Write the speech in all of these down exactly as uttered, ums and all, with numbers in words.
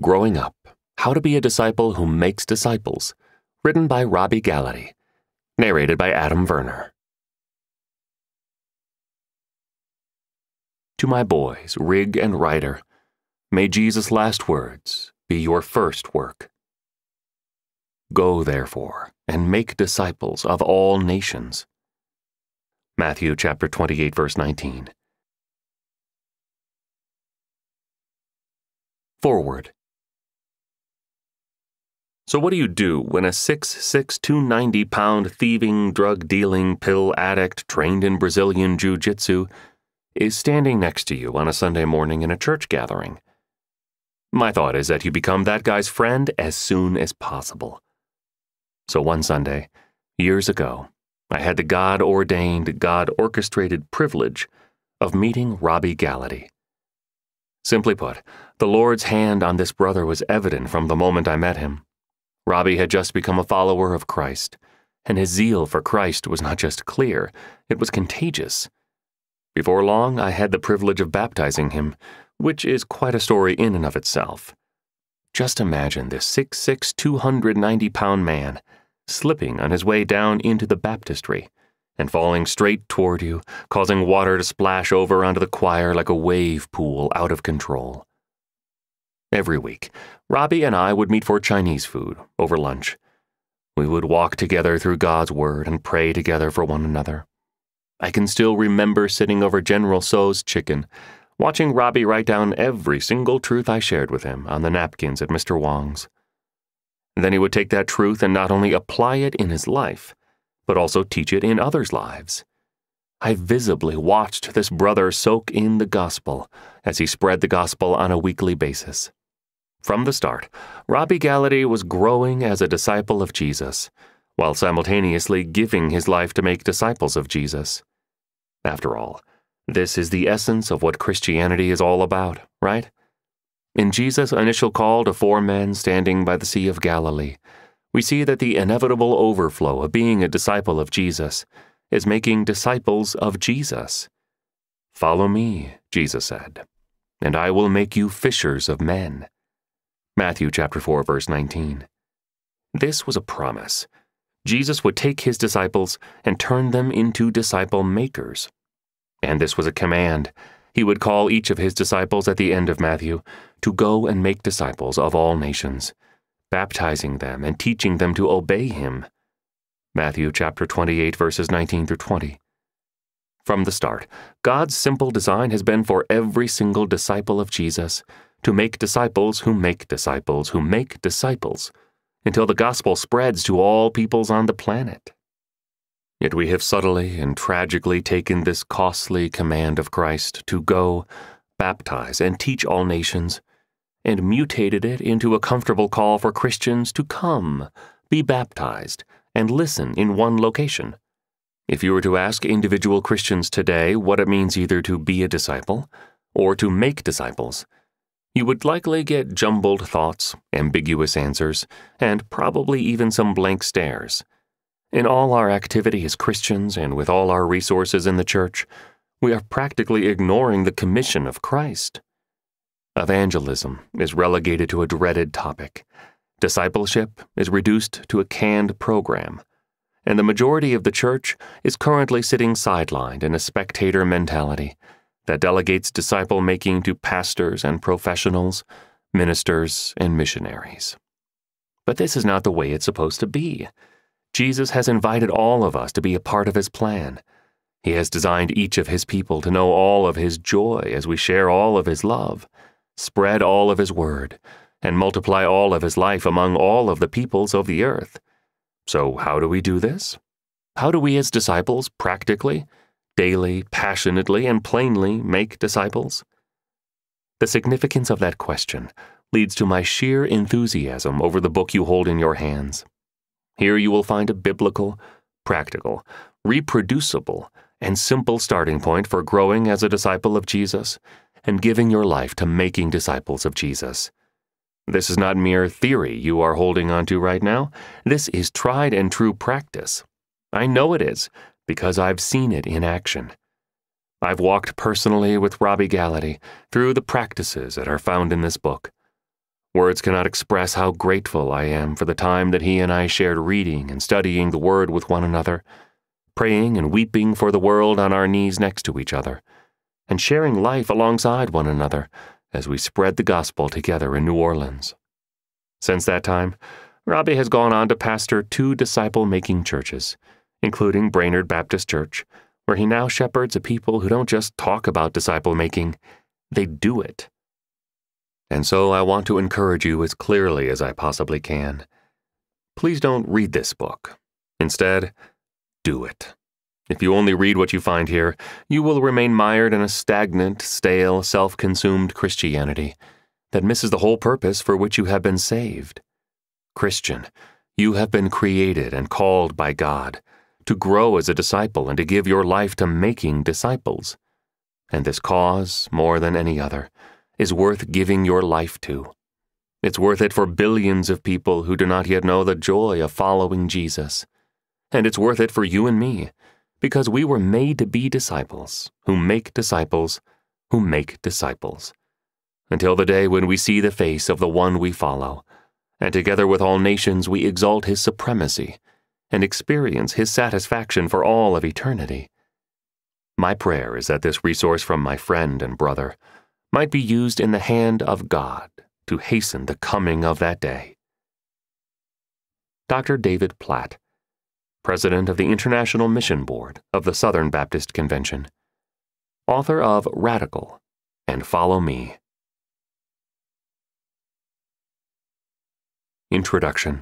Growing Up, How to Be a Disciple Who Makes Disciples, written by Robby Gallaty, narrated by Adam Verner. To my boys, Rig and Ryder, may Jesus' last words be your first work. Go, therefore, and make disciples of all nations. Matthew chapter twenty-eight, verse nineteen. Foreword. So what do you do when a six foot six, two hundred ninety pound thieving, drug-dealing, pill addict trained in Brazilian jiu-jitsu is standing next to you on a Sunday morning in a church gathering? My thought is that you become that guy's friend as soon as possible. So one Sunday, years ago, I had the God-ordained, God-orchestrated privilege of meeting Robby Gallaty. Simply put, the Lord's hand on this brother was evident from the moment I met him. Robby had just become a follower of Christ, and his zeal for Christ was not just clear, it was contagious. Before long, I had the privilege of baptizing him, which is quite a story in and of itself. Just imagine this six foot six, two hundred ninety pound man slipping on his way down into the baptistry and falling straight toward you, causing water to splash over onto the choir like a wave pool out of control. Every week, Robby and I would meet for Chinese food over lunch. We would walk together through God's Word and pray together for one another. I can still remember sitting over General Tso's chicken, watching Robby write down every single truth I shared with him on the napkins at Mister Wong's. Then he would take that truth and not only apply it in his life, but also teach it in others' lives. I visibly watched this brother soak in the gospel as he spread the gospel on a weekly basis. From the start, Robby Gallaty was growing as a disciple of Jesus, while simultaneously giving his life to make disciples of Jesus. After all, this is the essence of what Christianity is all about, right? In Jesus' initial call to four men standing by the Sea of Galilee, we see that the inevitable overflow of being a disciple of Jesus is making disciples of Jesus. "Follow me," Jesus said, "and I will make you fishers of men." Matthew chapter four, verse nineteen. This was a promise. Jesus would take his disciples and turn them into disciple makers. And this was a command. He would call each of his disciples at the end of Matthew to go and make disciples of all nations, baptizing them and teaching them to obey him. Matthew chapter twenty-eight, verses nineteen through twenty. From the start, God's simple design has been for every single disciple of Jesus to make disciples who make disciples who make disciples, until the gospel spreads to all peoples on the planet. Yet we have subtly and tragically taken this costly command of Christ to go, baptize, and teach all nations, and mutated it into a comfortable call for Christians to come, be baptized, and listen in one location. If you were to ask individual Christians today what it means either to be a disciple or to make disciples, you would likely get jumbled thoughts, ambiguous answers, and probably even some blank stares. In all our activity as Christians and with all our resources in the church, we are practically ignoring the commission of Christ. Evangelism is relegated to a dreaded topic. Discipleship is reduced to a canned program. And the majority of the church is currently sitting sidelined in a spectator mentality that delegates disciple-making to pastors and professionals, ministers, and missionaries. But this is not the way it's supposed to be. Jesus has invited all of us to be a part of his plan. He has designed each of his people to know all of his joy as we share all of his love, spread all of his word, and multiply all of his life among all of the peoples of the earth. So how do we do this? How do we as disciples practically, daily, passionately, and plainly make disciples? The significance of that question leads to my sheer enthusiasm over the book you hold in your hands. Here you will find a biblical, practical, reproducible, and simple starting point for growing as a disciple of Jesus and giving your life to making disciples of Jesus. This is not mere theory you are holding on to right now. This is tried and true practice. I know it is, because I've seen it in action. I've walked personally with Robby Gallaty through the practices that are found in this book. Words cannot express how grateful I am for the time that he and I shared reading and studying the Word with one another, praying and weeping for the world on our knees next to each other, and sharing life alongside one another as we spread the gospel together in New Orleans. Since that time, Robby has gone on to pastor two disciple-making churches, including Brainerd Baptist Church, where he now shepherds a people who don't just talk about disciple-making, they do it. And so I want to encourage you as clearly as I possibly can. Please don't read this book. Instead, do it. If you only read what you find here, you will remain mired in a stagnant, stale, self-consumed Christianity that misses the whole purpose for which you have been saved. Christian, you have been created and called by God to grow as a disciple and to give your life to making disciples. And this cause, more than any other, is worth giving your life to. It's worth it for billions of people who do not yet know the joy of following Jesus. And it's worth it for you and me, because we were made to be disciples, who make disciples, who make disciples, until the day when we see the face of the one we follow, and together with all nations we exalt his supremacy and experience his satisfaction for all of eternity. My prayer is that this resource from my friend and brother might be used in the hand of God to hasten the coming of that day. Doctor David Platt, President of the International Mission Board of the Southern Baptist Convention, author of Radical and Follow Me. Introduction.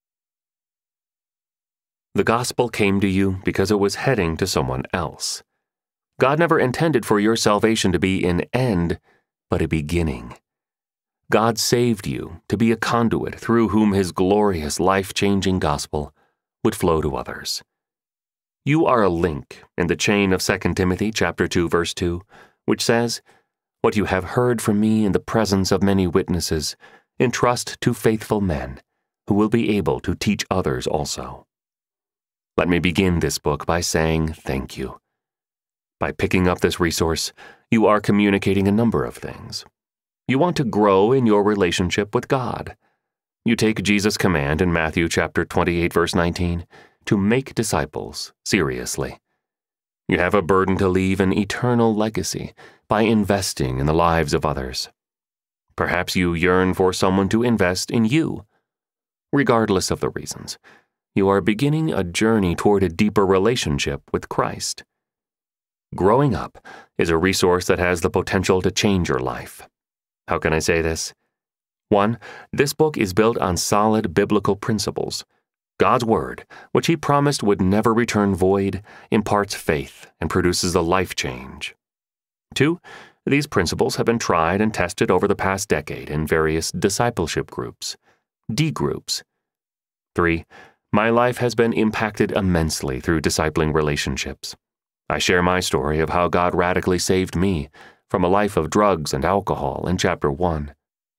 The gospel came to you because it was heading to someone else. God never intended for your salvation to be an end, but a beginning. God saved you to be a conduit through whom his glorious, life-changing gospel would flow to others. You are a link in the chain of Second Timothy chapter two, verse two, which says, "What you have heard from me in the presence of many witnesses, entrust to faithful men, who will be able to teach others also." Let me begin this book by saying thank you. By picking up this resource, you are communicating a number of things. You want to grow in your relationship with God. You take Jesus' command in Matthew chapter twenty-eight, verse nineteen, to make disciples seriously. You have a burden to leave an eternal legacy by investing in the lives of others. Perhaps you yearn for someone to invest in you. Regardless of the reasons, you are beginning a journey toward a deeper relationship with Christ. Growing Up is a resource that has the potential to change your life. How can I say this? One, this book is built on solid biblical principles. God's Word, which he promised would never return void, imparts faith and produces a life change. Two, these principles have been tried and tested over the past decade in various discipleship groups, D groups. Three, my life has been impacted immensely through discipling relationships. I share my story of how God radically saved me from a life of drugs and alcohol in chapter one.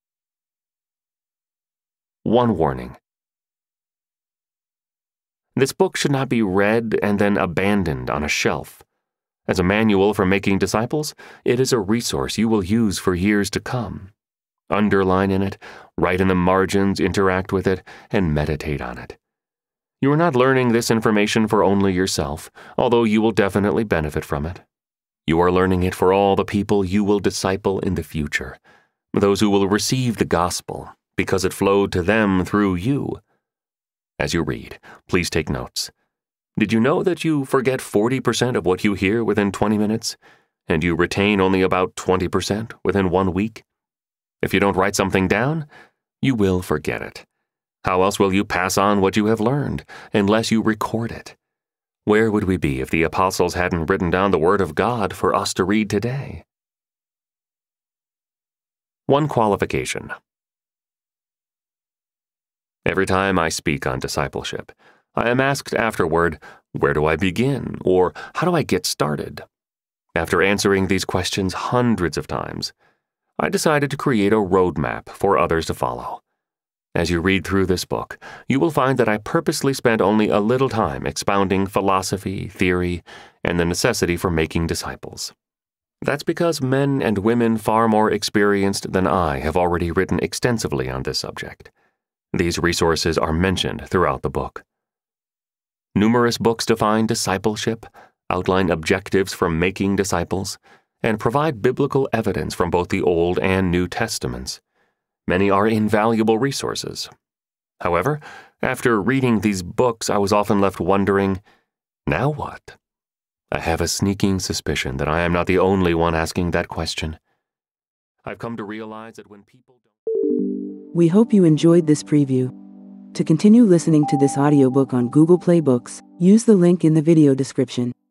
One warning. This book should not be read and then abandoned on a shelf. As a manual for making disciples, it is a resource you will use for years to come. Underline in it, write in the margins, interact with it, and meditate on it. You are not learning this information for only yourself, although you will definitely benefit from it. You are learning it for all the people you will disciple in the future, those who will receive the gospel because it flowed to them through you. As you read, please take notes. Did you know that you forget forty percent of what you hear within twenty minutes, and you retain only about twenty percent within one week? If you don't write something down, you will forget it. How else will you pass on what you have learned, unless you record it? Where would we be if the apostles hadn't written down the Word of God for us to read today? One qualification. Every time I speak on discipleship, I am asked afterward, where do I begin, or how do I get started? After answering these questions hundreds of times, I decided to create a roadmap for others to follow. As you read through this book, you will find that I purposely spent only a little time expounding philosophy, theory, and the necessity for making disciples. That's because men and women far more experienced than I have already written extensively on this subject. These resources are mentioned throughout the book. Numerous books define discipleship, outline objectives for making disciples, and provide biblical evidence from both the Old and New Testaments. Many are invaluable resources. However, after reading these books, I was often left wondering, now what? I have a sneaking suspicion that I am not the only one asking that question. I've come to realize that when people don't... We hope you enjoyed this preview. To continue listening to this audiobook on Google Play Books, use the link in the video description.